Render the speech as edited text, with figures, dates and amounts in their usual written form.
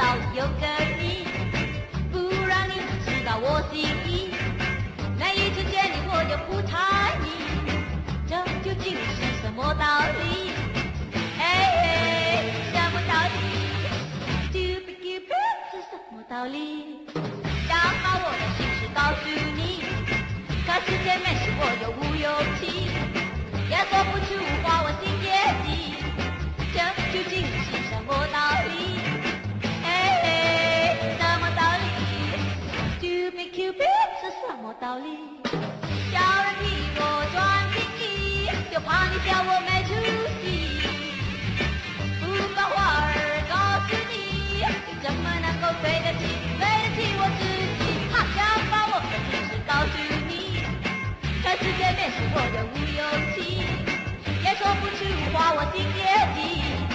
要有个你，不让你知道我心意。每一次见你我就不诧异，这究竟是什么道理？哎，什么道理 ？Stupid Cupid 是什么道理？想把我的心事告诉你，可是见面时我又无勇气，也说不出话，我心也急。这究竟是什么道理？哎，什么道理 ？Stupid Cupid 是什么道理？叫人替我转心意，就怕你叫我没出息。不把话儿告诉你，怎么能够对得起我自己？好想把我的心事告诉你，可是见面时我又无勇气，也说不出话，我心也急。